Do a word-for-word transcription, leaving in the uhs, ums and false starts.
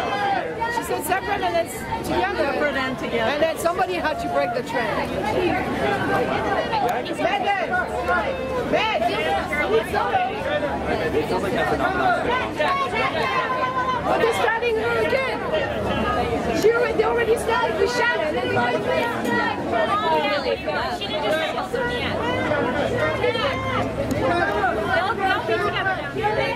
She said separate and then together. Separate and together. And then somebody had to break the train. Megan! Meg! But they're starting her again. She already, they already started with Shannan. And She didn't just say something yet. They'll be together.